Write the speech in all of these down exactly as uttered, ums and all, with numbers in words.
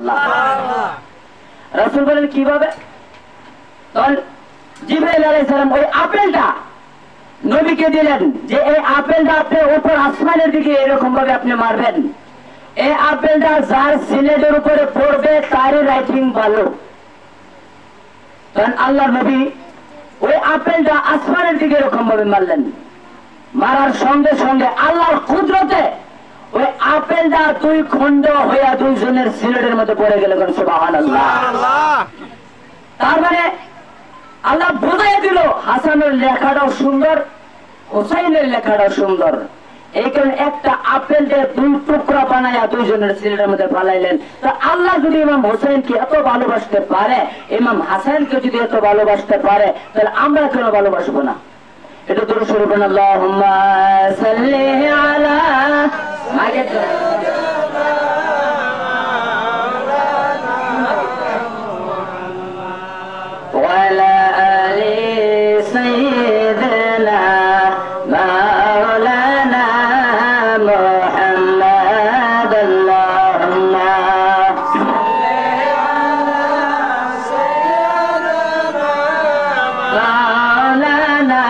রাসূল বলেন কিভাবে? তখন জিবরাইল আলাইহিস সালাম ওই আপেলটা নবীকে দিলেন যে এই আপেলটা আপনি উপর আসমানের দিকে এরকম ভাবে আপনি মারবেন, এই আপেলটা যার সিলেটের উপরে পড়বে তারই রাইটিং ভালো। তখন আল্লাহর নবী ওই আপেলটা আসমানের দিকে এরকম ভাবে মারলেন, মারার সঙ্গে সঙ্গে আল্লাহর কুদরতে ওই আপেলটা দুই খণ্ড হইয়া দুইজনের সিলেটের মধ্যে পড়ে গেল। সুবহানাল্লাহ। তার মানে আল্লাহ বোঝাই দিল হাসানের লেখাটাও সুন্দর, হুসাইনের লেখাটাও সুন্দর। এই কারণে একটা আপেল দিয়ে দুই টুকরা বানাইয়া দুইজনের সিলেটের মধ্যে ফালাইলেন। তো আল্লাহ যদি ইমাম হুসাইনকে এত ভালোবাসতে পারে, ইমাম হাসানকে যদি এত ভালোবাসতে পারে, তাহলে আমরা কেন ভালোবাসবো না? এটা দরুদ শরীফ পড়ুন, আল্লাহুম্মা সাল্লি আলা মাগে ওয়ালা আলি সাইয়্যিদিনা মাওলানা মুহাম্মাদ। আল্লাহুম্মা সাল্লি আলা সাইয়্যিদিনা মাওলানা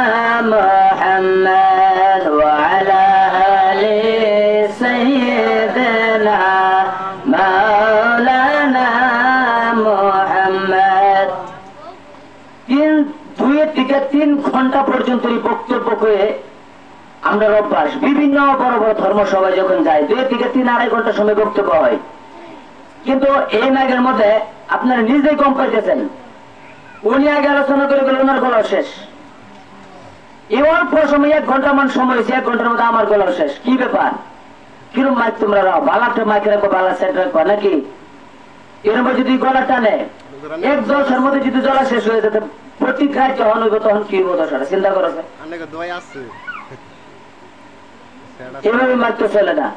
মুহাম্মাদ ওয়া আলা আলি সাইয়্যিদিনা মাওলানা মুহাম্মাদ। তিন দুই থেকে তিন ঘন্টা পর্যন্ত এই বক্তব্য করে আমরা অভ্যাস, বিভিন্ন বড় বড় ধর্ম সভায় যখন যাই দুই থেকে তিন আড়াই ঘন্টা সময় বক্তব্য হয়, কিন্তু এই মাইকের মধ্যে আপনারা নিজেই কম পাইতেছেন। উনি আগে আলোচনা করে গেলে ওনার গলা শেষ, এই অল্প সময় এক ঘন্টা মান সময় হয়েছে, এক ঘন্টার মধ্যে আমার গলা শেষ। কি ব্যাপার? কিরম মাইক তোমরা রাও? বালাটা মাইক রাখবো, বালা সেট রাখবো নাকি? এরকম যদি গলা টানে এক জলসার মধ্যে যদি জলা শেষ হয়ে যেত, প্রতিক্রিয়া যখন হইব তখন কি হইব? দশটা চিন্তা করো। এভাবে মারতে চলে না।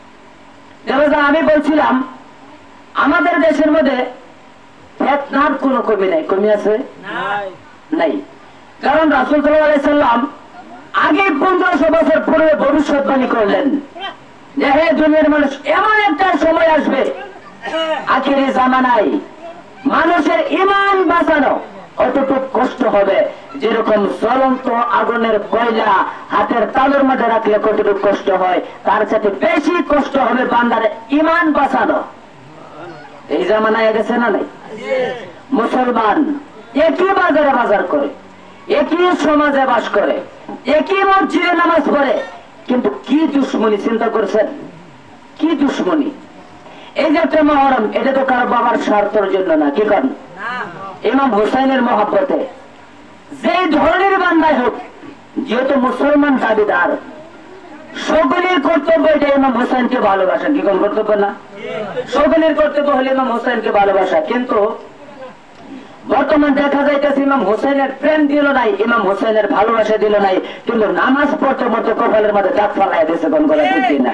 আমি বলছিলাম আমাদের দেশের মধ্যে ফিতনার কোন কমি নাই। কমি আছে? নাই। কারণ রাসূল সাল্লাল্লাহু আলাইহি সাল্লাম আগে পনেরোশো বছর পূর্বে ভবিষ্যৎবাণী করলেন যে হে দুনিয়ার মানুষ, এমন একটা সময় আসবে আখিরি জামানায় মানুষের ঈমান বাঁচানো অতটুকু কষ্ট হবে যেরকম জ্বলন্ত আগুনের কয়লা হাতের তালুর মধ্যে রাখলে কতটুকু কষ্ট হয়, তার সাথে বেশি কষ্ট হবে বান্দার ঈমান বাঁচানো। এই জামানায় গেছে না নাই? মুসলমান একই বাজারে বাজার করে, একই সমাজে বাস করে, একই মসজিদে নামাজ পড়ে, কিন্তু কি দুশ্মনী চিন্তা করছেন? কি দুশ্মনী! এই যে একটা মহরম, এটা তো কারো বাবার স্বার্থের জন্য না। কি করেন? ইমাম হুসাইনের মহব্বতে যে ধরনের বান্দাই হোক, যেহেতু মুসলমান দাবিদার, সকলের কর্তব্য এটা ইমাম হুসাইনকে ভালোবাসা। কি কোন কর্তব্য না? সকলের কর্তব্য হলে ইমাম হুসাইনকে ভালোবাসা। কিন্তু বর্তমান দেখা যাইতেছে ইমাম হুসাইনের প্রেম দিল নাই, ইমাম হুসাইনের ভালোবাসা দিল নাই, কিন্তু নামাজ পড়তে পড়তে কপালের মধ্যে দাগ ফালাই দিয়েছে। কোন কথা ঠিক না?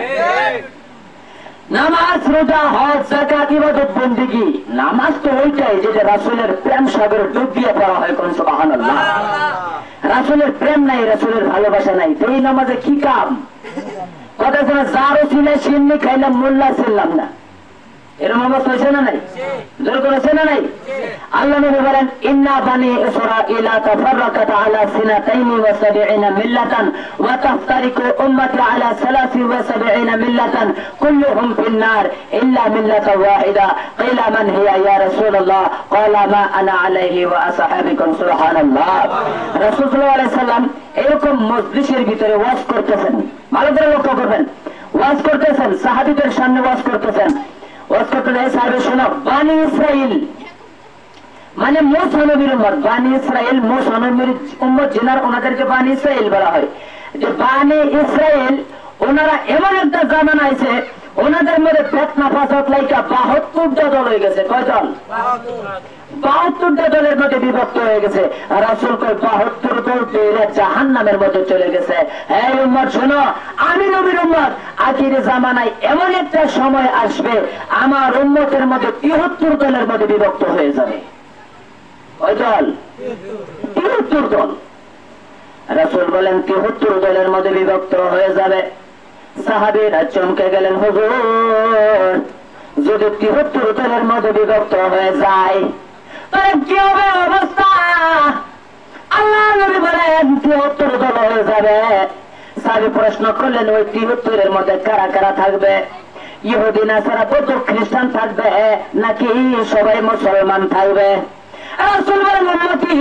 নামাজ, রোজা, হজ, যাকাত, ইবাদত, বন্দেগী, নামাজ তো ওইটাই যেটা রাসূলের প্রেম সাগরে ডুব দিয়ে পড়া হয়। কোন সুবহানাল্লাহ। রাসূলের প্রেম নাই, রাসূলের ভালোবাসা নাই, তো এই নামাজে কি কাম? কথা শোনা, যারও ছিলে সিন্নি খাইলাম, মোল্লা ছিলাম না, এরকম অবস্থা হয়েছে না নাই? জোর করেছে না নাই? আল্লাহ নবী বলেন ইন্না বানি ইসরাঈলা তাফাররাকাত আলা সিনাতাইনি ওয়া সাবঈনা মিল্লাতান ওয়া তাফতারিকু উম্মতি আলা সালাসি ওয়া সাবঈনা মিল্লাতান কুল্লুহুম ফিন-নার ইল্লা মিল্লাতান ওয়াহিদা কিলা মান হিয়া ইয়া রাসূলুল্লাহ ক্বালা মা আনা আলাইহি ওয়া আসহাবিকুম। সুবহানাল্লাহ। রাসূল সাল্লাল্লাহু আলাইহি সাল্লাম এরকম মজলিসের ভিতরে ওয়াজ করতেছেন, ভালো করে লক্ষ্য করবেন, ওয়াজ করতেছেন, সাহাবীদের সামনে ওয়াজ করতেছেন। বানি ইসরাইল মানে মুসা নবীর উম্মত, বানি ইসরাইল মুসা নবীর উম্মত যিনার, ওনাদেরকে বানি ইসরাইল বলা হয়। যে বানি ইসরাইল ওনারা এমন একটা জামানা আছে, ওনাদের মধ্যে ফিতনা ফাসাদ লাইকা বাহাত্তরটা দল হয়ে গেছে। কয় দল? বাহাত্তরটা দলের মধ্যে বিভক্ত হয়ে গেছে। রাসূল কয় বাহাত্তর দল পেয়ে জাহান্নামের মধ্যে চলে গেছে। এই উম্মত শোনো, আমি নবীর উম্মত, আখির জামানায় এমন একটা সময় আসবে আমার উম্মতের মধ্যে তিহাত্তর দলের মধ্যে বিভক্ত হয়ে যাবে। কয় দল? তিহাত্তর দল। রাসূল বলেন তিহাত্তর দলের মধ্যে বিভক্ত হয়ে যাবে। সাহাবীরা চমকে গেলেন, হুজুর যদি তিহত্তর দলের মধ্যে বিভক্ত হয়ে যায় তাহলে কি হবে অবস্থা? আল্লাহ নবী বলেন তিহত্তর দল হয়ে যাবে। সাহাবী প্রশ্ন করলেন ওই তিহত্তরের মধ্যে কারা কারা থাকবে? ইহুদি নাসারা বৌদ্ধ খ্রিস্টান থাকবে নাকি সবাই মুসলমান থাকবে? রাসূল বলেন উম্মতি,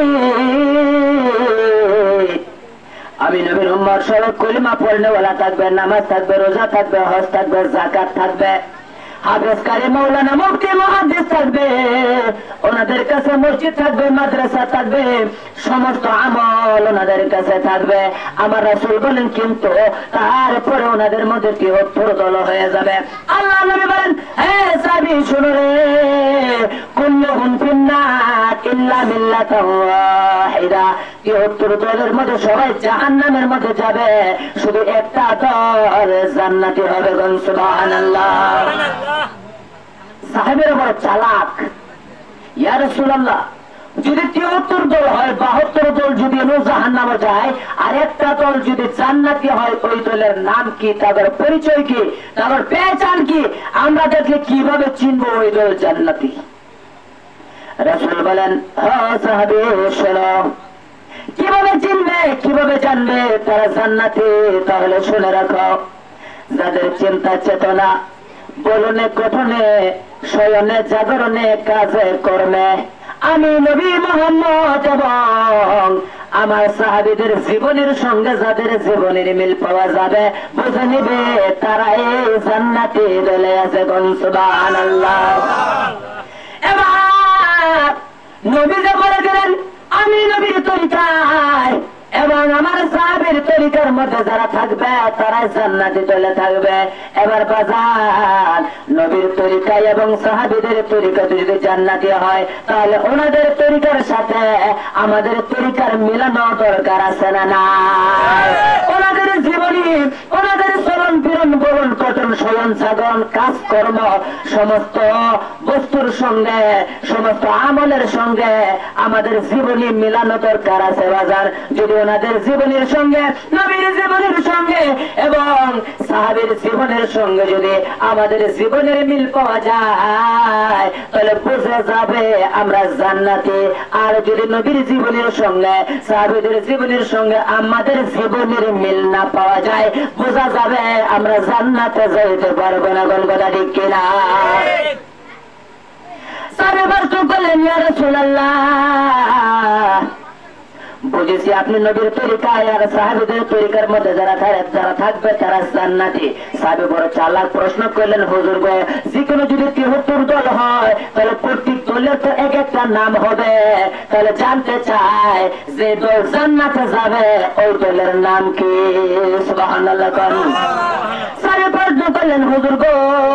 আমি নবীর উম্মত সবাই কলিমা পড়নেওয়ালা থাকবে, নামাজ থাকবে, রোজা থাকবে, হজ থাকবে, যাকাত থাকবে, হাফেজ কারি মাওলানা মুফতি মুহাদ্দিস থাকবে, ওনাদের কাছে মসজিদ থাকবে, মাদ্রাসা থাকবে, সমস্ত আমল ওনাদের কাছে থাকবে। আমার রাসূল বলেন কিন্তু তারপরে ওনাদের মধ্যে তিহত্তর দল হয়ে যাবে। আল্লাহ নবী বলেন হে সাহাবী শুনো রে, কুল্লুহুম ফিন্নার ইল্লা মিল্লাতান ওয়াহিদা, তিহত্তর দলের মধ্যে সবাই জাহান্নামের মধ্যে যাবে, শুধু একটা দল জান্নাতি হবে। সুবহানাল্লাহ। সাহেবের বড় চালাক। ইয়া রাসূলুল্লাহ, যদি তিহত্তর দল হয়, বাহাত্তর দল যদি জাহান্নামে যায়, আর একটা দল যদি জান্নাতি হয়, ওই দলের নাম কি, তাদের পরিচয় কি, তাদের পেহচান কি, আমরা দেখলে কিভাবে চিনবো ওই দল জান্নাতি? রাসূল বলেন হ্যাঁ সাহাবী শোনো, কিভাবে চিনবে, কিভাবে জানবে তারা জান্নাতি? তাহলে শুনে রাখো, যাদের চিন্তা চেতনা বলনে গঠনে শয়নে জাগরণে কাজে কর্মে আমি নবী মুহাম্মদ এবং আমার সাহাবীদের জীবনের সঙ্গে যাদের জীবনের মিল পাওয়া যাবে, বুঝে নিবে তারা এই জান্নাতি দলে আছে। সুবহানাল্লাহ। এবার নবী যে বলে দিলেন আমি নবীর তরিকায় এবং আমার সাহাবীর তরিকার মধ্যে যারা থাকবে তারা জান্নাতি দলে থাকবে। এবার বাজার নবীর তরিকায় এবং সাহাবীদের তরিকা যদি জান্নাতি হয়, তাহলে ওনাদের তরিকার সাথে আমাদের তরিকার মিলানো দরকার আছে না নাই? ওনাদের জীবনী, ওনাদের চলন ফিরন, বলন কটন, শয়ন জাগরণ, কাজকর্ম, সমস্ত বস্তুর সঙ্গে সমস্ত আমলের সঙ্গে আমাদের জীবনী মিলানো দরকার আছে বাজার। যদি ওনাদের জীবনের সঙ্গে নবীর জীবনের সঙ্গে এবং সাহাবীর জীবনের সঙ্গে যদি আমাদের জীবনের মিল পাওয়া যায়, তাহলে বুঝে যাবে আমরা জান্নাতি। আর যদি নবীর জীবনের সঙ্গে সাহাবীদের জীবনের সঙ্গে আমাদের জীবনের মিল না পাওয়া যায়, বোঝা যাবে আমরা জান্নাতে যাইতে পারবো না। গলগলা ঠিক কিনা? সাহাবী প্রশ্ন করলেন ইয়া রাসূলুল্লাহ, বুঝেছি আপনি নবীর তরিকায় আর সাহাবীদের তরিকার মধ্যে যারা যারা থাকবে তারা জান্নাতি। সাহাবী বড় চালাক, প্রশ্ন করলেন হুজুর গো, যে কোনো যদি তিহত্তর দল হয় তাহলে প্রত্যেক দলের তো এক একটা নাম হবে, তাহলে জানতে চাই যে দল জান্নাতে যাবে ওই দলের নাম কি? সুবহানাল্লাহ। সাহাবী প্রশ্ন করলেন হুজুর গো,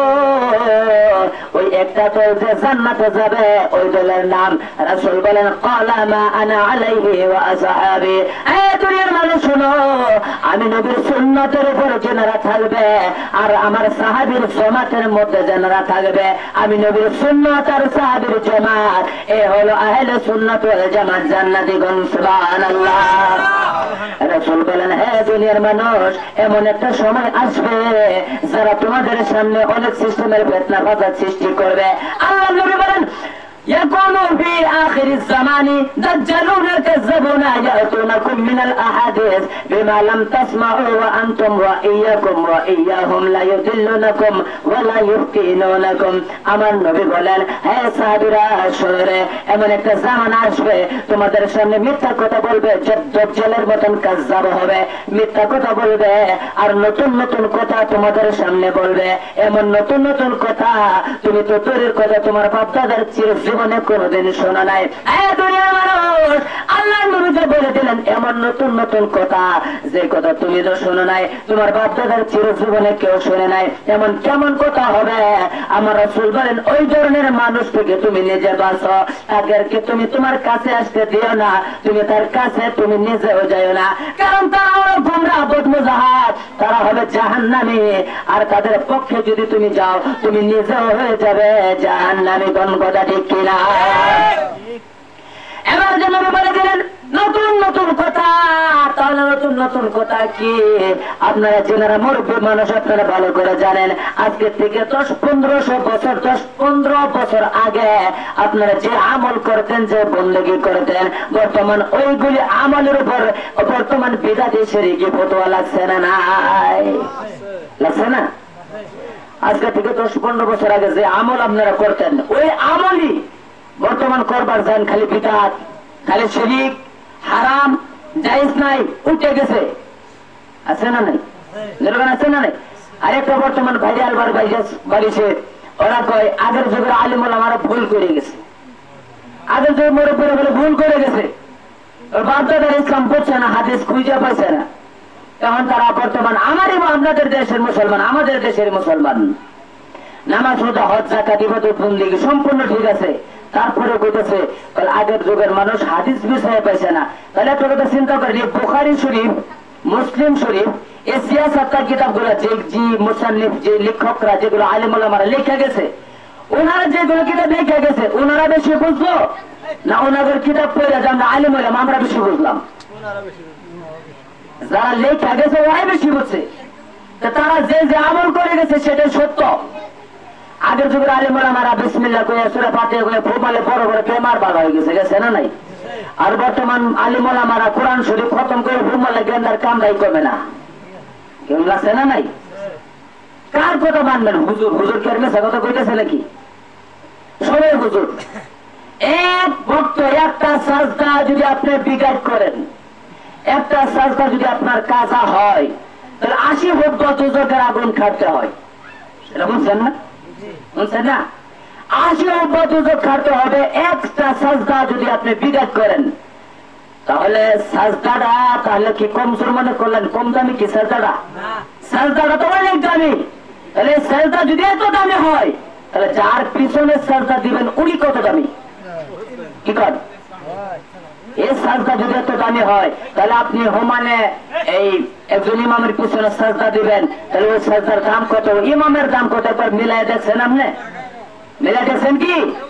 ওই একটা দল যে জান্নাতে যাবে ওই দলের নাম? রাসূল বলেন ক্বালা মা আনা আলাইহি ওয়া আসহাবি। এই দুনিয়ার মানুষ শোনো, আমি নবীর সুন্নতের উপর যারা থাকবে আর আমার সাহাবীর জামাতের মধ্যে যারা থাকবে, আমি নবীর সুন্নত আর সাহাবীর জামাত, এ হলো আহলে সুন্নাত ওয়াল জামাত জান্নাতীগণ। সুবহানাল্লাহ। রাসূল বলেন হে দুনিয়ার মানুষ, এমন একটা সময় আসবে যারা তোমাদের সামনে অনেক সিস্টেমের ফিতনা ফাসাদ সৃষ্টি করবে। আল্লাহ নবী বলেন يكون في آخر الزمان دجالون كذبون يأتونكم من الأحاديث بما لم تسمعوا وأنتم وإياكم وإياهم لا يضلونكم ولا يفتنونكم। আমার নবী বলেন হে সাহাবীরা শুনে, এমন একটা জামান আসবে তোমাদের সামনে মিথ্যা কথা বলবে, দাজ্জালের মতন কাযযাব হবে, মিথ্যা কথা বলবে আর নতুন নতুন কথা তোমাদের সামনে বলবে। এমন নতুন নতুন কথা তুমি তো তৈরির কথা তোমার বাপ দাদার চির জীবনে কোনদিন শোনা নাই। এই দুনিয়ার মানুষ, আল্লাহ নবী বলে দিলেন এমন নতুন নতুন কথা যে কথা তুমি তো শোনো নাই, তোমার বাপ দাদার চির জীবনে কেউ শোনে নাই। এমন কেমন কথা হবে? আমার রাসূল বলেন ওই ধরনের মানুষ থেকে তুমি নিজে বাঁচো, তাদেরকে তুমি তোমার কাছে আসতে দিও না, তুমি তার কাছে তুমি নিজেও যাও না, কারণ তারা হলো গোমরাহ বদমুজাহাত, তারা হবে জাহান্নামী। আর তাদের পক্ষে যদি তুমি যাও তুমি নিজেও হয়ে যাবে জাহান্নামী। কোন কথা ঠিক কিনা? এবার যে নবী বলে দিলেন নতুন নতুন কথা। তাহলে নতুন নতুন কথা কি? আপনারা যেনারা মুরব্বী মানুষ আপনারা ভালো করে জানেন, আজকে থেকে দশ পনেরোশো বছর দশ পনেরো বছর আগে আপনারা যে আমল করতেন, যে বন্দেগী করতেন, বর্তমান ওইগুলি আমলের উপর বর্তমান বিদাতি শরীকি ফতোয়া লাগছে না? নাই লাগছে না? আজকে থেকে দশ পনেরো বছর আগে যে আমল আপনারা করতেন, ওই আমলই বর্তমান করবার যান খালি বিদাত, খালি শরীক, হারাম, জায়েজ নাই, উঠে গেছে। আছে না নাই? যেরকম আছে না নাই? আরেকটা বর্তমান ভাইরাল বার বাড়িছে, ওরা কয় আগের যুগের আলিম ওলামারা ভুল করে গেছে, আগের যুগের মুরব্বীরা বলে ভুল করে গেছে, ওর বাপ দাদার ইসলাম পড়ছে না, হাদিস খুঁজে পাইছে না। এখন তারা বর্তমান আমারই আপনাদের দেশের মুসলমান, আমাদের দেশের মুসলমান, নামাজ রোজা হজ যাকাত ইবাদত বন্দেগী সম্পূর্ণ ঠিক আছে, তারপরে কইতেছে আগের যুগের মানুষ হাদিস বিষয়ে পাইছে না। তাহলে একটা কথা চিন্তা করি, বুখারী শরীফ, মুসলিম শরীফ, এই সিয়াসাতের কিতাবগুলো যে জি মুসান্নিফ, যে লেখকরা, যেগুলো আলেম ওলামারা লিখে গেছে, ওনারা যেগুলো কিতাব লিখে গেছে ওনারা বেশি বুঝলো না ওনাদের কিতাব পড়ে যে আমরা আলেম হইলাম আমরা বেশি বুঝলাম? যারা লেখা গেছে ওরাই বেশি বুঝছে। তারা যে যে আমল করে গেছে সেটাই সত্য। আগের যুগের আলেম ওলামারা বিসমিল্লাহ কইয়া সূরা ফাতিহা কইয়া ফোপালে বড় বড় প্রেমার বাবা হয়ে গেছে, গেছে না নাই? আর বর্তমান আলেম ওলামারা কোরআন শরীফ খতম করে ফোপালে গেন্দার কামড়াই কমে না, কেউ লাগছে না নাই? কার কথা মানবেন? হুজুর হুজুর কে মেসা কথা কইতেছে নাকি? সবাই হুজুর। এক ভক্ত একটা সাজদা যদি আপনি বিঘাত করেন, একটা সাজদা যদি আপনার কাজা হয়, তাহলে আশি ভক্ত দুজকের আগুন খাটতে হয়। সেটা বুঝছেন না? বুঝছেন না? আশি ভক্ত দুজক খাটতে হবে একটা সাজদা যদি আপনি বিঘাত করেন। তাহলে সাজদাটা তাহলে কি কম জোর মনে করলেন? কম দামি কি সাজদাটা? সাজদাটা তো অনেক দামি। তাহলে সাজদা যদি এত দামি হয়, তাহলে যার পিছনে সাজদা দিবেন উনি কত দামি? কি কর এই সাজদা যদি এত দামি হয়, তাহলে আপনি হোমানে এই একজন ইমামের পিছনে সাজদা দিবেন, তাহলে ওই সাজদার দাম কত, ইমামের দাম কত একবার মিলাই দেখছেন? আপনি মিলাই দেখছেন কি?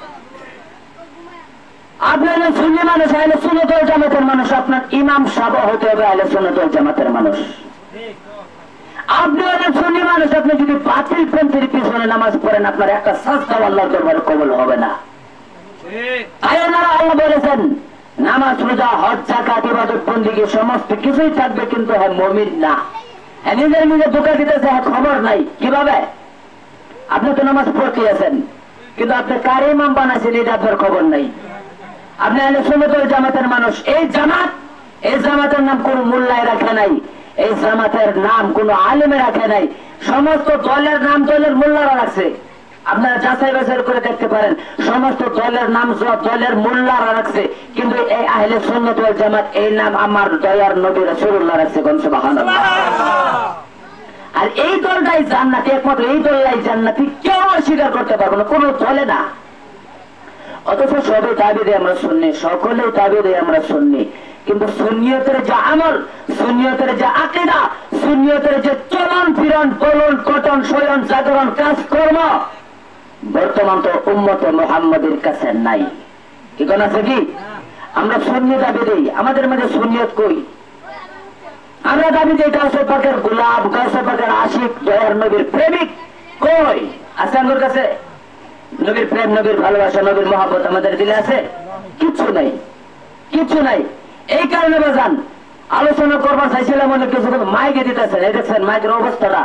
আপনি হলেন সুন্নি মানুষ, আহলে সুন্নাত ওয়াল জামাতের মানুষ, আপনার ইমাম সাহেব হতে হবে আহলে সুন্নাত ওয়াল জামাতের মানুষ। আপনি হলেন সুন্নি মানুষ, আপনি যদি বাতিল পন্থীর পিছনে নামাজ পড়েন, আপনার একটা সাজদাও আল্লাহর দরবারে কবুল হবে না। তাই ওনারা আল্লাহ বলেছেন নামাজ রোজা হজ যাকাত ইবাদত বন্দেগী সমস্ত কিছুই থাকবে, কিন্তু হ্যাঁ মুমিন না। হ্যাঁ নিজের নিজে ধোঁকা দিতেছে, হ্যাঁ খবর নাই। কিভাবে? আপনি তো নামাজ পড়তে আছেন, কিন্তু আপনি কার ইমাম বানাইছেন এটা আপনার খবর নাই। আপনি আহলে সুন্নাত ওয়াল জামাতের মানুষ, এই জামাত, এই জামাতের নাম কোন মোল্লায় রাখে নাই, এই জামাতের নাম কোন আলেমে রাখে নাই, সমস্ত দলের নাম দলের মোল্লারা রাখছে। আপনারা যাচাই বাছাই করে দেখতে পারেন, সমস্ত দলের নাম দলের মোল্লারা রাখছে, কিন্তু এই আহলে সুন্নাত ওয়াল জামাত এই নাম আমার দয়ার নবী রাসূলুল্লাহ রাখছে। কোন সুবহানাল্লাহ। আর এই দলটাই জান্নাতি, একমাত্র এই দলটাই জান্নাতি, কেউ অস্বীকার করতে পারবে না, কোন দলে না। অথচ সবাই দাবি দেয় আমরা সুন্নি, সকলেই দাবি দেয় আমরা সুন্নি, কিন্তু সুন্নিয়তের যে আমল, সুন্নিয়তের যে আকীদা, সুন্নিয়তের যে চলন ফিরন বলন কটন শয়ন জাগরণ কাজকর্ম বর্তমান তো উম্মতে মুহাম্মাদের কাছে নাই। কি কোন আছে কি? আমরা সুন্নি দাবি দেই, আমাদের মধ্যে সুন্নিয়ত কই? আমরা দাবি দেই গাউসে পাকের গোলাপ, গাউসে পাকের আশিক, দয়ার নবীর প্রেমিক কই? আছে আমাদের কাছে? নবীর প্রেম, নবীর ভালোবাসা, নবীর মহব্বত আমাদের দিলে আছে? কিছু নাই, কিছু নাই। এই কারণে বাজান আলোচনা করবার চাইছিলাম অনেক কিছু, মাইকে দিতেছেন, এই দেখছেন মাইকের অবস্থাটা।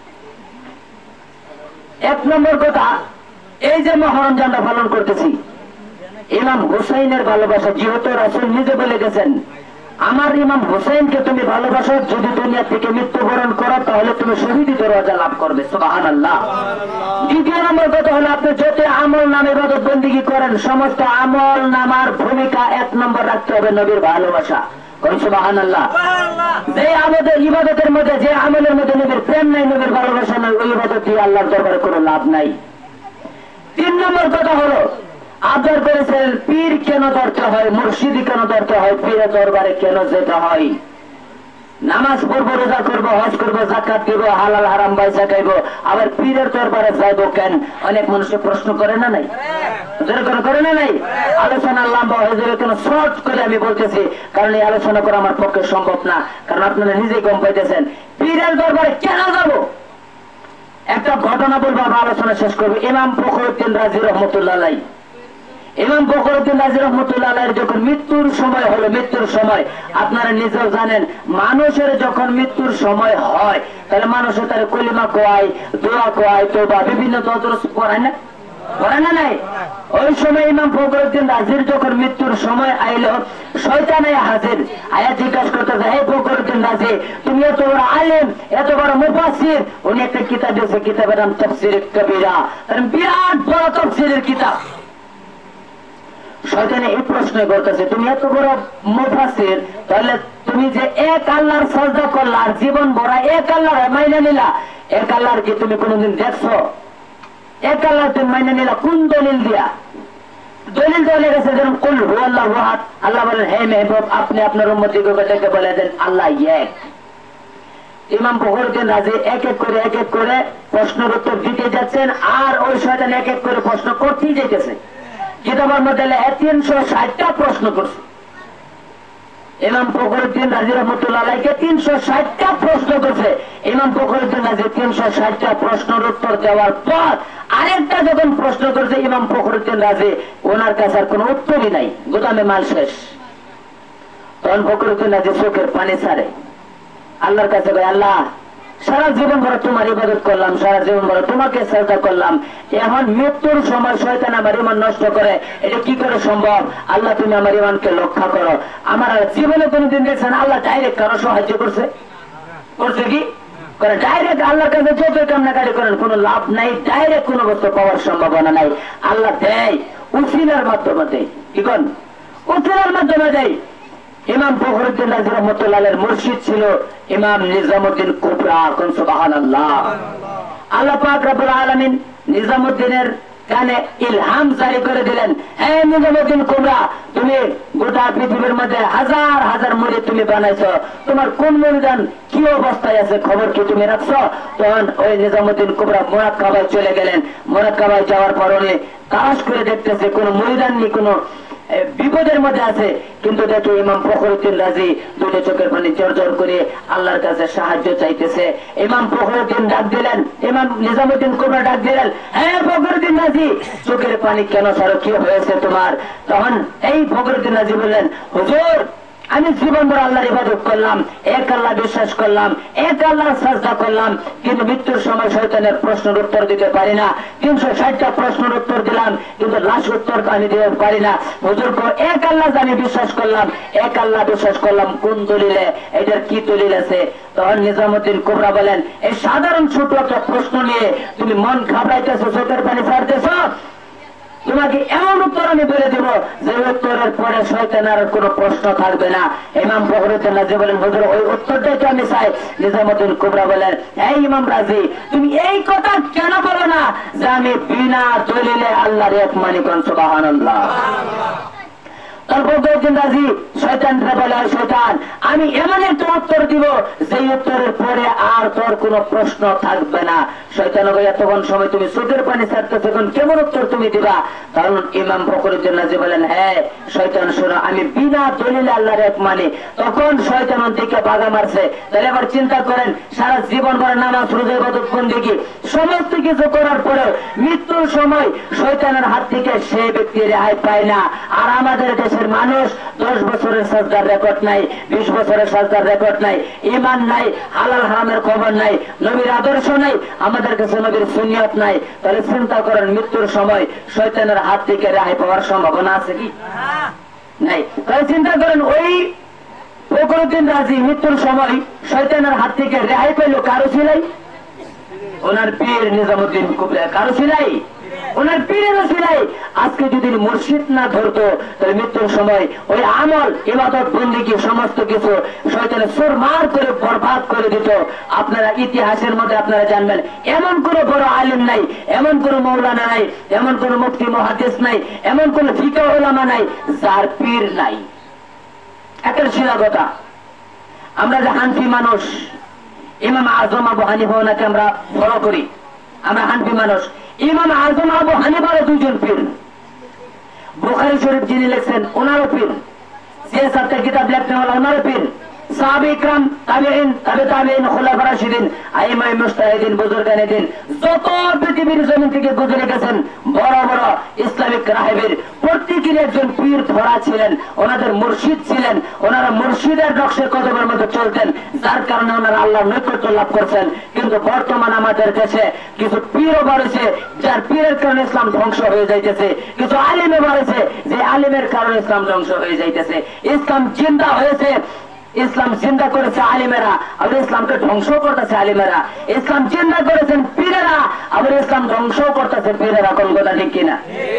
এক নম্বর কথা, এই যে মহরম আমরা পালন করতেছি, ইমাম হুসাইনের ভালোবাসা, যেহেতু রাসূল নিজে বলে গেছেন আমার ইমাম হুসাইনকে তুমি ভালোবাসো, যদি দুনিয়া থেকে মৃত্যুবরণ করো তাহলে তুমি শহীদি দরজা লাভ করবে। সুবহানাল্লাহ। দ্বিতীয় নম্বর কথা হলো, আপনি যত আমল নাম ইবাদত বন্দেগী করেন, সমস্ত আমল নামার ভূমিকা এক নম্বর রাখতে হবে নবীর ভালোবাসা। সুবহানাল্লাহ। যে আমাদের ইবাদতের মধ্যে, যে আমলের মধ্যে নবীর প্রেম নাই, নবীর ভালোবাসা নাই, ওই ইবাদত দিয়ে আল্লাহর দরবারে কোনো লাভ নাই। তিন নম্বর কথা হলো, আদর করেছেন পীর কেন ধরতে হয়, মুর্শিদি কেন ধরতে হয়, পীরের দরবারে কেন যেতে হয়? নামাজ পড়বো, রোজা করবো, হজ করবো, যাকাত দিব, হালাল হারাম বাইসা খাইবো, আবার পীরের দরবারে যাইবো কেন? অনেক মানুষের প্রশ্ন করে না নাই? করে না নাই? আলোচনা লম্বা হয়ে যাবে কেন? শর্ট করে আমি বলতেছি, কারণ এই আলোচনা করা আমার পক্ষে সম্ভব না, কারণ আপনারা নিজেই কম পাইতেছেন। পীরের দরবারে কেন যাবো? একটা ঘটনা বলবো, আমরা আলোচনা শেষ করবো। ইমাম ফখরুদ্দিন রাজি রহমতুল্লাহ আলাইহি, ইমাম ফখরুদ্দিন রাজি রহমতুল্লাহ আলাইহির যখন মৃত্যুর সময় হলো, মৃত্যুর সময় আপনারা নিজেও জানেন, মানুষের যখন মৃত্যুর সময় হয় তাহলে মানুষের তার কলিমা কোয়ায়, দোয়া কোয়ায়, তোবা বিভিন্ন তদরস করায় না, করে না নাই? ওই সময় ইমাম ফখরুদ্দিন রাজির যখন মৃত্যুর সময় আইল, শয়তান হাজির আয়া জিজ্ঞাসা করতেছে, হে ফখরুদ্দিন রাজি, তুমি এত বড় আলেম, এত বড় মুফাসসির। উনি একটা কিতাব দিয়েছে, কিতাবের নাম তাফসীর কবিরা, বিরাট বড় তাফসীরের কিতাব। শয়তানে এই প্রশ্ন করতেছে, তুমি এত বড় মুফাসসির, তাহলে তুমি যে এক আল্লাহর সাজদা করলা আর জীবন ভরা এক আল্লাহর মাইনা নিলা, এক আল্লাহর কি তুমি কোনদিন দেখছো? এক আল্লাহ তুমি মাইনা নিলা কোন দলিল দিয়া? দলিল দলে গেছে যেরকম কুল হুয়াল্লাহু আহাদ, আল্লাহ বলেন, হে মেহবুব, আপনি আপনার উম্মতিকে বলে দেন আল্লাহ এক। ইমাম ফখরুদ্দিন রাজি এক এক করে এক এক করে প্রশ্নের উত্তর দিতে যাচ্ছেন, আর ওই শয়তান এক এক করে প্রশ্ন করতেই যেতেছে। কিতাবের মধ্যে তিনশো ষাটটা প্রশ্ন করছে ইমাম ফখরুদ্দিন রাজি রহমতুল্লাহ আলাইহিকে, তিনশো ষাটটা প্রশ্ন করছে। ইমাম ফখরুদ্দিন রাজি তিনশো ষাটটা প্রশ্নের উত্তর দেওয়ার পর আরেকটা যখন প্রশ্ন করছে ইমাম ফখরুদ্দিন রাজি, ওনার কাছে আর কোন উত্তরই নাই, গোদামে মাল শেষ। তখন ফখরুদ্দিন রাজি চোখের পানি ছাড়ে, আল্লাহর কাছে কয়, আল্লাহ, সারা জীবন ভরে তোমার ইবাদত করলাম, সারা জীবন ভরে তোমাকে সাজদা করলাম, এখন মৃত্যুর সময় শয়তান আমার ইমান নষ্ট করে, এটা কি করে সম্ভব? আল্লাহ, তুমি আমার ইমানকে রক্ষা করো। আমার জীবনে কোনদিন দেখছেন আল্লাহ ডাইরেক্ট কারো সাহায্য করছে? করছে কি করে? ডাইরেক্ট আল্লাহর কাছে যত কামনাকারি করেন কোনো লাভ নাই, ডাইরেক্ট কোনো বস্তু পাওয়ার সম্ভাবনা নাই। আল্লাহ দেয় উসিলার মাধ্যমে দেয়। কি করেন? উসিলার মাধ্যমে দেয়। ইমাম ফখরুদ্দিন রাজি রহমতুল্লাহ আলাইহির মুর্শিদ ছিল ইমাম নিজামুদ্দিন কুবরা। কোন সুবহানাল্লাহ। আল্লাহ পাক রব্বুল আলামিন নিজামুদ্দিনের কানে ইলহাম জারি করে দিলেন, হে নিজামুদ্দিন কুবরা, তুমি গোটা পৃথিবীর মধ্যে হাজার হাজার মুরিদ তুমি বানাইছো, তোমার কোন মুরিদান কি অবস্থায় আছে খবর কি তুমি রাখছো? তখন ওই নিজামুদ্দিন কুবরা মুরাক্কাবায় চলে গেলেন। মুরাক্কাবায় যাওয়ার পর উনি তালাশ করে দেখতেছে কোন মুরিদান নি কোন বিপদের মধ্যে আছে, কিন্তু দেখো ইমাম ফখরুদ্দিন রাজি দুটো চোখের পানি জর্জর করে আল্লাহর কাছে সাহায্য চাইতেছে। ইমাম ফখরুদ্দিন ডাক দিলেন, ইমাম নিজামুদ্দিন কুবরা ডাক দিলেন, হ্যাঁ ফখরুদ্দিন রাজি, চোখের পানি কেন ছাড়ো, কি হয়েছে তোমার? তখন এই ফখরুদ্দিন রাজি বললেন, হুজুর, আমি জীবন ভর আল্লাহর ইবাদত করলাম, এক আল্লাহ বিশ্বাস করলাম, এক আল্লাহর সাজদা করলাম, কিন্তু মৃত্যুর সময় শয়তানের প্রশ্নের উত্তর দিতে পারি না। তিনশো ষাটটা প্রশ্নের উত্তর দিলাম, কিন্তু লাশ উত্তর আমি দিতে পারি না। হুজুর, এক আল্লাহ আমি বিশ্বাস করলাম, এক আল্লাহ বিশ্বাস করলাম, কোন দলিলে, এটার কি দলিল আছে? তখন নিজামুদ্দিন কুবরা বলেন, এই সাধারণ ছোট একটা প্রশ্ন নিয়ে তুমি মন ঘাবড়াইতেছো, চোখের পানি ছাড়তেছো, তোমাকে এমন উত্তর আমি বলে দেব যে উত্তরের পরে শয়তানের কোন প্রশ্ন থাকবে না। ইমাম ফখরুদ্দিন রাজি বলেন, হুজুর, ওই উত্তরটাই তো আমি চাই। নিজামুদ্দিন কুবরা বলেন, এই ইমাম রাজি, তুমি এই কথা কেন বলো না যে আমি বিনা দলিলে আল্লাহর এক মানি? কোন সুবহানাল্লাহ। আমি এমন একটা উত্তর দিব যে উত্তরের পরে আর তোর কোন প্রশ্ন থাকবে না। শয়তান এতক্ষণ সময় তুমি চোখের পানি ছাড়তেছ, কেমন উত্তর তুমি দিবা? কারণ ইমাম ফখরুদ্দিন রাজি বলেন, হ্যাঁ শয়তান শোনো, আমি বিনা দলিলে আল্লাহর এক মানি। তখন শয়তানের দিকে বাধা মারছে। তাহলে এবার চিন্তা করেন, সারা জীবন ভরে নামাজ রোজা ইবাদত বন্দেগী সমস্ত কিছু করার পরেও মৃত্যুর সময় শয়তানের হাত থেকে সে ব্যক্তি রেহাই পায় না। আর আমাদের দেশের মানুষ দশ বছরের সাজদার রেকর্ড নাই, বিশ বছরের সাজদার রেকর্ড নাই, ইমান নাই, হালাল হারামের খবর নাই, নবীর আদর্শ নাই, আমাদের কাছে নবীর সুন্নিয়ত নাই। তাহলে চিন্তা করেন, মৃত্যুর সময় শয়তানের হাত থেকে রেহাই পাওয়ার সম্ভাবনা আছে কি নাই? তাহলে চিন্তা করেন, ওই ফখরুদ্দিন রাজি মৃত্যুর সময় শয়তানের হাত থেকে রেহাই পেল কারো ছিলাই? ওনার পীর নিজামুদ্দিন কুবরা। কারো ছিলাই? ওনার পীরেরও ছিলাই। আজকে যদি মুর্শিদ না ধরতো, তাহলে মৃত্যুর সময় ওই আমল ইবাদত বন্দেগী সমস্ত কিছু শয়তানে সুরমার করে বরবাদ করে দিত। আপনারা ইতিহাসের মধ্যে আপনারা জানবেন, এমন কোন বড় আলিম নাই, এমন কোন মৌলানা নাই, এমন কোন মুফতি মুহাদ্দিস নাই, এমন কোন ফিকহ উলামা নাই যার পীর নাই। একটা শিলা কথা। আমরা যে হানফি মানুষ, ইমাম আজম আবু হানিফা ওনাকে আমরা ফলো করি, আমরা হানফি মানুষ। ইমাম আজম আবু হানিফারও দুইজন পীর, বুখারী শরীফ যিনি লিখছেন ওনারও পীর, সিয়াসাতের কিতাব লিখতে হলো ওনারও পীর, সাহাবা ইকরাম, তাবেঈন, তাবে তাবেঈন, খুলাফা রাশিদিন, আইমায়ে মুজতাহিদিন, বুজুর্গানে দিন যত পৃথিবীর জমিন থেকে গুজরে গেছেন বড় বড় ইসলামিক রাহিবের প্রত্যেকের একজন পীর ধরা ছিলেন, ওনাদের মুর্শিদ ছিলেন। ওনারা মুর্শিদের নকশে কদমের মধ্যে চলতেন, যার কারণে ওনারা আল্লাহর নৈকট্য লাভ করছেন। কিন্তু বর্তমান আমাদের দেশে কিছু পীরও বাড়ছে, যার পীরের কারণে ইসলাম ধ্বংস হয়ে যাইতেছে। কিছু আলিমে বাড়ছে, যে আলিমের কারণে ইসলাম ধ্বংস হয়ে যাইতেছে। ইসলাম জিন্দা হয়েছে, ইসলাম চিন্তা করেছে আলিমেরা, আবার ইসলামকে ধ্বংস করতেছে আলিমেরা। ইসলাম চিন্তা করেছেন পীরেরা, আবার ইসলাম ধ্বংস করতেছে পীরেরা। কোন কথা ঠিক কিনা?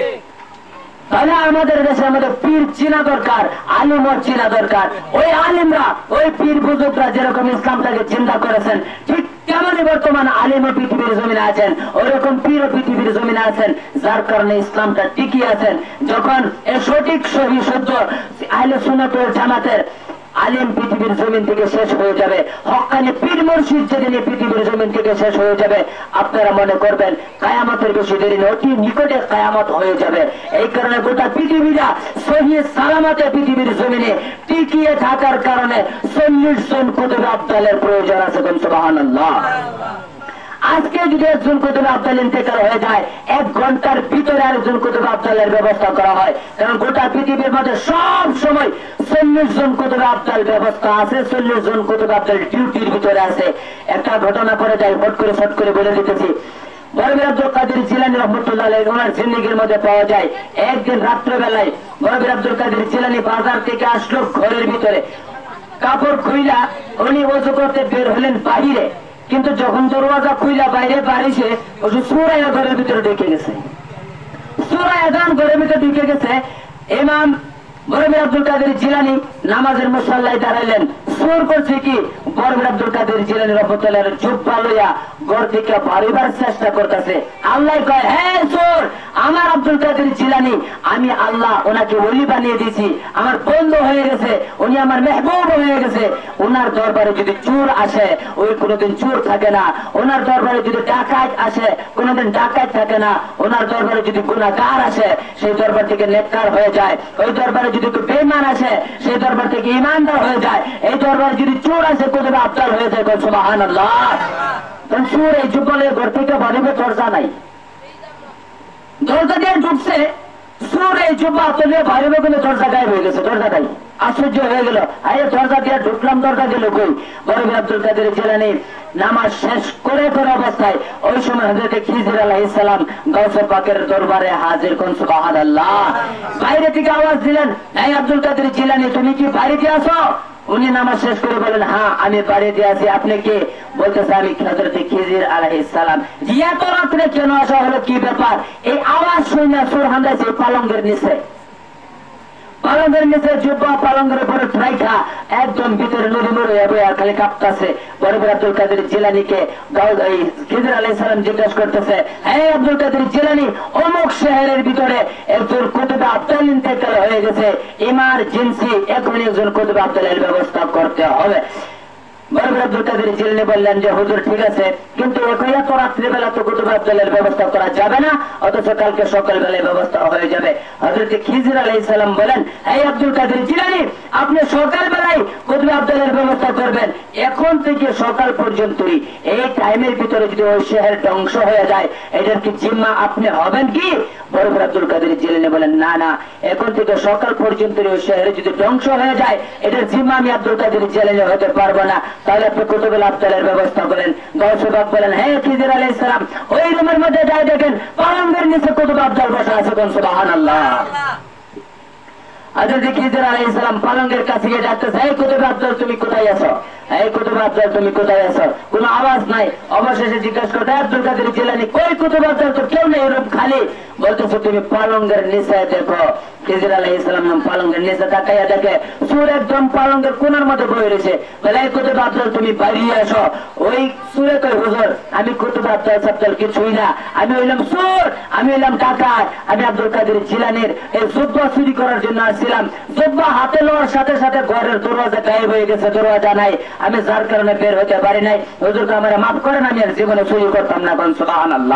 তাহলে আমাদের দেশে আমাদের পীর চিনা দরকার, আলিম চিনা দরকার। ওই আলিমরা, ওই পীর বুজুর্গরা যেরকম ইসলামটাকে চিন্তা করেছেন, ঠিক তেমনই বর্তমান আলিম পৃথিবীর জমিনে আছেন, ওইরকম পীর পৃথিবীর জমিনে আছেন, যার কারণে ইসলামটা টিকিয়ে আছেন। যখন এই সঠিক সহি সহ্য আহলে সুন্নাত ওয়াল জামাতের আলিম পৃথিবীর জমিন থেকে শেষ হয়ে যাবে, হক্কানি পীর মুর্শিদ যেদিন পৃথিবীর জমিন থেকে শেষ হয়ে যাবে, আপনারা মনে করবেন কায়ামতের বেশি দেরি নেই, অতি নিকটে কায়ামত হয়ে যাবে। এই কারণে গোটা পৃথিবীরা সহি সালামতে পৃথিবীর জমিনে টিকিয়ে থাকার কারণে চল্লিশ জন কুতুব আবদালের প্রয়োজন আছে। সুবহানাল্লাহ। আজকে যদি একজন কুতুব আবদাল ইন্তেকাল হয়ে যায়, এক ঘন্টার ভিতরে আরেকজন কুতুব আবদালের ব্যবস্থা করা হয়। কারণ গোটা পৃথিবীর মধ্যে সব সময় চল্লিশ জন কুতুব আবদাল ব্যবস্থা আছে, চল্লিশ জন কুতুব আবদাল ডিউটির ভিতরে আছে। একটা ঘটনা করে যায়, ফট করে ফট করে বলে দিতেছি। বরবির আব্দুল কাদের জিলানী রহমতুল্লাহ আলাইহি ওনার জিন্দেগির মধ্যে পাওয়া যায়, একদিন রাত্রেবেলায় বরবির আব্দুল কাদের জিলানী বাজার থেকে আসলো ঘরের ভিতরে, কাপড় খুইলা উনি ওযু করতে বের হলেন বাহিরে। কিন্তু যখন দরওয়াজা খুইলা বাইরে বাড়িছে, ওই সূরা ঘরের ভিতরে ঢুকে গেছে, সূরা আযান ঘরের ভিতরে ঢুকে গেছে। ইমাম বরবির আব্দুল কাদের জিলানী নামাজের মুসাল্লায় দাঁড়াইলেন, সুর করছে কি বরবির আব্দুল কাদের জিলানী রহমতুল্লাহ জুব্বা লইয়া ঘর থেকে বাড়িবার চেষ্টা করতেছে। আল্লাহ কয়, হ্যাঁ সুর, আমার আব্দুল কাদের জিলানী, আমি আল্লাহ ওনাকে ওলি বানিয়ে দিয়েছি, আমার বন্ধু হয়ে গেছে, উনি আমার মেহবুব হয়ে গেছে। ওনার দরবারে যদি চোর আসে, ওই কোনোদিন চোর থাকে না। ওনার দরবারে যদি ডাকাত আসে, কোনোদিন ডাকাত থাকে না। ওনার দরবারে যদি গুনাহগার আসে, সেই দরবার থেকে নেককার হয়ে যায়। ওই দরবারে যদি বেঈমান আসে, সেই দরবার থেকে ইমানদার হয়ে যায়। এই দরবারে যদি চোর আসে, কুতুব আবদাল হয়ে যায়। সুবহানাল্লাহ। তখন চোর এই যুগলে ঘর থেকে বাড়িবে, দরজা নাই, দরজা দিয়ে ঢুকছে, চোর এই জুব্বা তুলে বাড়িবে বলে দরজা গায়েব হয়ে গেছে, দরজা নাই। আশ্চর্য হয়ে গেল, আরে দরজা দিয়ে ঢুকলাম, দরজা গেল কই? বরবির আব্দুল কাদের জিলানী নামাজ শেষ করে তোর অবস্থায় ওই সময় হযরত খিজির আলাইহিস সালাম গাউসে পাকের দরবারে হাজির। কোন সুবহানাল্লাহ। বাইরে থেকে আওয়াজ দিলেন, এই আব্দুল কাদের জিলানী, তুমি কি বাড়িতে আছো? উনি নামাজ শেষ করে বলেন, হ্যাঁ আমি বাড়িতে আছি। আপনি কে? বলতেছে, আমি হযরত খিজির আলাইহিস সালাম। জিয়া তো রাত্রে কেন আসা হলো, কি ব্যাপার? এই আওয়াজ শুনে সুর হান্দাইছে পালঙ্গের নিচে, পালঙ্গের নিচে জুব্বা পালঙ্গের উপরে রাইখা একদম ভিতরে নড়ে নড়ে যাবে আর খালি কাঁপতাছে। বরবির আব্দুল কাদের জিলানীকে খিজির আলাইহিস সালাম জিজ্ঞাসা করতেছে, হ্যাঁ আব্দুল কাদের জিলানী, অমুক শহরের ভিতরে একজন কুতুব আবদাল ইন্তেকাল হয়ে গেছে, ইমার্জেন্সি এখন একজন কুতুব আবদালের ব্যবস্থা করতে হবে। বরবির আব্দুল কাদের জিলানী বললেন যে হুজুর ঠিক আছে, কিন্তু এখন এত রাত্রিবেলা তো কুতুব আবদালের ব্যবস্থা করা যাবে না, অথচ কালকে সকালবেলায় ব্যবস্থা হয়ে যাবে। হযরত খিজির আলাইহিস সালাম বলেন, এই আব্দুল কাদের জিলানী, আপনি সকালবেলায় কুতুব আবদালের ব্যবস্থা করবেন, এখন থেকে সকাল পর্যন্তই এই টাইমের ভিতরে যদি ওই শহর ধ্বংস হয়ে যায়, এটার কি জিম্মা আপনি হবেন কি? বরবির আব্দুল কাদের জিলানী বলেন, না না, এখন থেকে সকাল পর্যন্ত ওই শহরে যদি ধ্বংস হয়ে যায়, এটার জিম্মা আমি আব্দুল কাদের জিলানী হতে পারবো না। তাহলে আপনি কুতুব আবদালের ব্যবস্থা করেন। গাউসে পাক বলেন, হ্যাঁ খিজির আলাইহিস সালাম, ওই রুমের মধ্যে যাই দেখেন পালঙ্গের নিচে কুতুব আবদাল বসা আছে। কোন সুবহানাল্লাহ। হযরত খিজির আলাইহিস সালাম পালঙ্গের কাছে গিয়ে ডাকতেছে, এই কুতুব আবদাল তুমি কোথায় আছো? এই কুতুব আবদাল তুমি কোথায় আছো? কোনো আওয়াজ নাই। অবশেষে জিজ্ঞাসা করতে, আব্দুল কাদের জিলানী কই? কুতুব আবদাল তো কেউ নেই, রুম খালি। বলতেছে তুমি পালঙ্গের নিচে দেখো। খিজির আলাইহিস সালাম নাম পালঙ্গের নিচে তাকাইয়া দেখে সূর একদম পালঙ্গের কোণার মধ্যে বসে রয়েছে। বলে এই কুতুব আব্দাল তুমি বাইরে আসো। ওই সূরে কয় হুজুর আমি কুতুব আব্দাল সাব্দাল কিছুই না, আমি হইলাম সূর, আমি হইলাম ডাকাত, আমি আব্দুল কাদের জিলানীর এই জুব্বা চুরি করার জন্য আসছিলাম। জুব্বা হাতে লওয়ার সাথে সাথে ঘরের দরওয়াজা গায়েব হয়ে গেছে, দরওয়াজা নাই, আমি যার কারণে বের হতে পারি নাই। হুজুরকে আমারে মাফ করেন, আমি আর জীবনে চুরি করতাম না। কোন সুবহানাল্লাহ।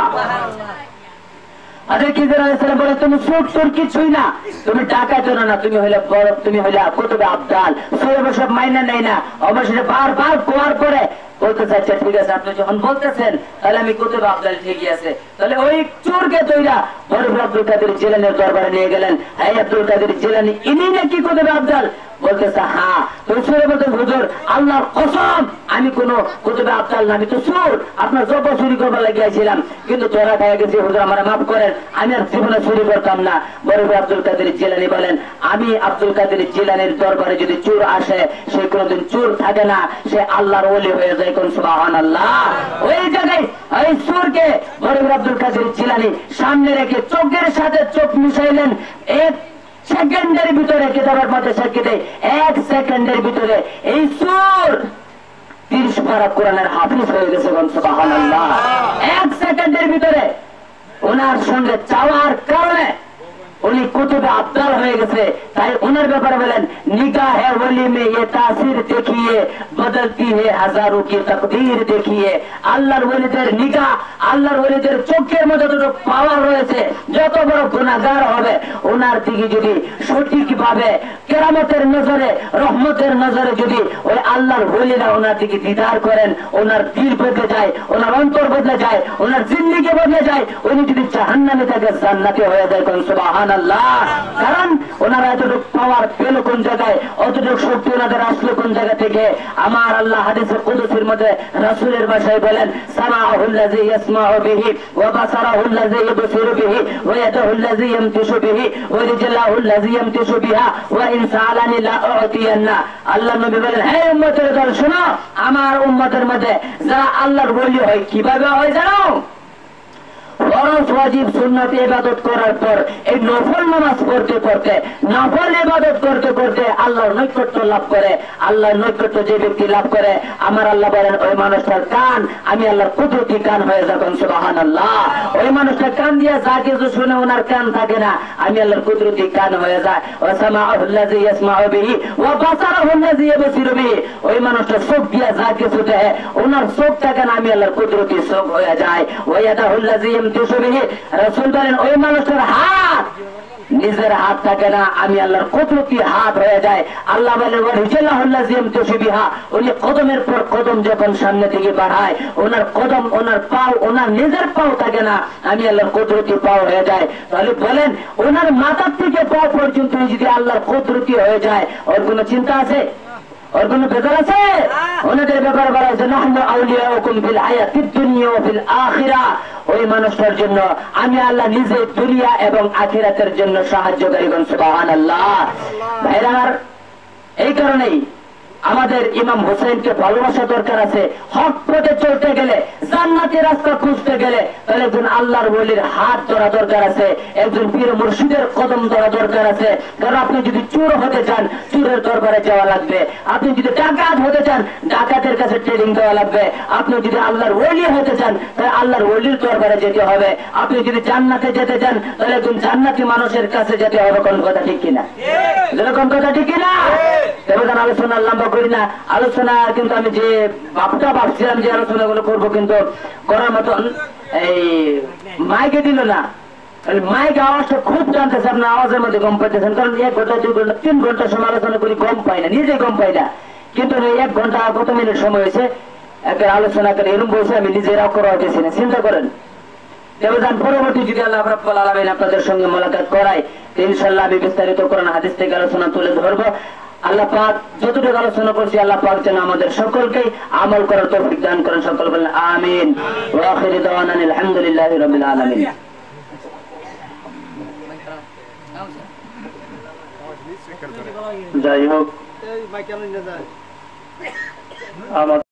আচ্ছা খিজির আলাইহিস সালাম বলে তুমি চোর চোর কিছুই না, তুমি ডাকাত না, তুমি হইলে বড়, তুমি হইলে কুতুব আব্দাল। সূরা সব মাইনা নাই না, অবশেষে বারবার কোয়ার করে বলতে চাচ্ছে ঠিক আছে আপনি যখন বলতেছেন তাহলে আমি কুতুব আব্দাল ঠিকই আছে। তাহলে ওই চোরকে তৈরা বড় আব্দুল কাদের জিলানীর দরবারে নিয়ে গেলেন। এই আব্দুল কাদের জিলানী ইনি নাকি কুতুব আব্দাল? বলতেছে হ্যাঁ। তুই চোরে বলতে হুজুর আল্লাহর কসম আমি কোন কুতুব আব্দাল না, আমি তো চোর, আপনার জব চুরি করবার লাগিয়েছিলাম, কিন্তু ধরা খাইয়া গেছি, হুজুর আমার মাফ করেন, আমি আর জীবনে চুরি করতাম না। বড় আব্দুল কাদের জিলানী বলেন আমি আব্দুল কাদের জিলানীর দরবারে যদি চোর আসে সে কোনদিন চোর থাকে না, সে আল্লাহর ওলি হয়ে যায়। কোন সুবহানাল্লাহ। ওই জায়গায় ওই চোরকে বড় আব্দুল কাদের জিলানী সামনে রেখে চোখের সাথে চোখ মিশাইলেন। এক সেকেন্ডের ভিতরে কিতাবের মধ্যে সাক্ষী দেয় এক সেকেন্ডের ভিতরে এই চোর তিরিশ পারা কোরআনের হাফিজ হয়ে গেছে। কোন সুবহানাল্লাহ। এক সেকেন্ডের ভিতরে ওনার সঙ্গে চাওয়ার কারণে উনি কুতুবে আব্দাল হয়ে গেছে। তাই ওনার ব্যাপারে বলেন নিগাহ হে ওলি মে ये तासीर देखिए बदलती है हजारों की तकदीर देखिए। আল্লাহর ওলিদের নিগাহ, আল্লাহর ওলিদের চোখের মধ্যে যত পাওয়ার রয়েছে, যত বড় গুনাহগার হবে ওনার দিকে যদি সঠিকভাবে কেরামতের নজরে রহমতের নজরে যদি ওই আল্লাহর ওলিরা ওনার দিকে দিদার করেন, ওনার দিল বদলে যায়, ওনার অন্তর বদলে যায়, ওনার জিন্দেগি বদলে যায়। উনি যদি জাহান্নামে থাকে জান্নাতে হয়ে যায়। কোন সুবহানাল্লাহ। কারণ ওনারা এতটুকু পাওয়ার পেল কোন জায়গায়, অতটুকু শক্তি ওনাদের আসলো কোন জায়গা থেকে? আমার আল্লাহ হাদিসে কুদসির মধ্যে রাসূলের ভাষায় বলেন সামাউল্লাযী ইয়াসমাউ বিহি ওয়া বাসারাহুল্লাযী ইবসিরু বিহি ওয়া ইয়াদাহুল্লাযী ইয়ামতিশু বিহি ওয়া রিজলাহুল্লাযী ইয়ামতিশু বিহা ওয়া ইন সাআলানি লা উ'তিয়ান্না। আল্লাহ নবী বলেন হে উম্মতের দল শোনো, আমার উম্মতের মধ্যে যারা আল্লাহর ওলি হয় কিভাবে হয় জানো? ফরজ ওয়াজিব সুন্নাত ইবাদত করার পর এই নফল নামাজ পড়তে পড়তে নফল ইবাদত করতে করতে আল্লাহর নৈকট্য লাভ করে। আল্লাহর নৈকট্য যে ব্যক্তি লাভ করে আমার আল্লাহ বলেন ওই মানুষটার কান আমি আল্লাহর কুদরতি কান হয়ে যাবেন। সুবহানাল্লাহ। ওই মানুষটা কান দিয়ে যা কিছু শুনে ওনার কান থাকে না, আমি আল্লাহর কুদরতি কান হয়ে যায়। ওয়া সামাউল্লাযী ইয়াসমাউ বিহি ওয়া বাসারাহুল্লাযী ইবসিরু বিহি। ওই মানুষটা চোখ দিয়ে যা কিছু দেখে ওনার চোখ থাকে না, আমি আল্লাহর কুদরতি চোখ হয়ে যায়। ওয়া ইয়াদাহুল্লাযী রাসূল বলেন ওই মানুষের হাত নিজের হাত থাকে না, আমি আল্লাহর কুদরতি হাত হয়ে যায়। আল্লাহ বলেন ওয়ারিজাল্লাহুল্লাযী ইয়ামতিশু বিহা। উনি কদমের পর কদম যখন সামনে দিকে বাড়ায় ওনার কদম ওনার পাও ওনার নিজের পাও থাকে না, আমি আল্লাহর কুদরতি পাও হয়ে যায়। তাহলে বলেন ওনার মাথার থেকে পা পর্যন্ত যদি আল্লাহর কুদরতি হয়ে যায় ওর কোনো চিন্তা আছে? ওর কোনো বেজার আছে? ওনাদের ব্যাপারে বলা হয়েছে নাহনু আউলিয়াউকুম ফিল হায়াতিদ দুনিয়া ওয়া ফিল আখিরাহ। ওই মানুষটার জন্য আমি আল্লাহ নিজে দুনিয়া এবং আখিরাতের জন্য সাহায্যকারী। সুবহানাল্লাহ। ভাইরা আমার, এই কারণেই আমাদের ইমাম হোসেনকে ভালোবাসা দরকার আছে। হক পথে চলতে গেলে জান্নাতের রাস্তা খুঁজতে গেলে তাহলে একজন আল্লাহর ওলির হাত ধরা দরকার আছে, একজন পীর মুর্শিদের কদম ধরা দরকার আছে। কারণ আপনি যদি চোর হতে চান চোরের দরবারে যাওয়া লাগবে, আপনি যদি ডাকাত হতে চান ডাকাতের কাছে ট্রেনিং দেওয়া লাগবে, আপনি যদি আল্লাহর ওলি হতে চান তাহলে আল্লাহর ওলির দরবারে যেতে হবে, আপনি যদি জান্নাতে যেতে চান তাহলে একজন জান্নাতি মানুষের কাছে যেতে হবে। কোন কথা ঠিক কিনা? যেরকম কথা ঠিক কিনা? দেবদান আলোচনা লম্বা করি না, আলোচনা কিন্তু আমি যে বাপটা ভাবছিলাম যে আলোচনা গুলো করবো কিন্তু করার মতন এই মাইকে দিল না। মাইক আওয়াজটা খুব জানতেছে, আপনার আওয়াজের মধ্যে গম পাইতেছেন। কারণ এক ঘন্টা দুই ঘন্টা তিন ঘন্টা সময় আলোচনা করি গম পাই না, নিজে গম পাই না। কিন্তু এক ঘন্টা কত মিনিট সময় হয়েছে একটা আলোচনা করে এরকম বলছে আমি নিজেরাও করা হইতেছি না। চিন্তা করেন দেবদান পরবর্তী যদি আল্লাহ রাব্বুল আলামিন আপনাদের সঙ্গে মোলাকাত করায় ইনশাআল্লাহ আমি বিস্তারিত কোরআন হাদিস থেকে আলোচনা তুলে ধরবো। আল্লাহ পাক যতটুকু আলোচনা করছি আল্লাহ পাক যেন আমাদের সকলকে আমল করার তৌফিক দান করেন। সকল বলেন আমিন। ওয়া আখিরু দাওয়ানা আলহামদুলিল্লাহি রাব্বিল আলামিন। যাই হোক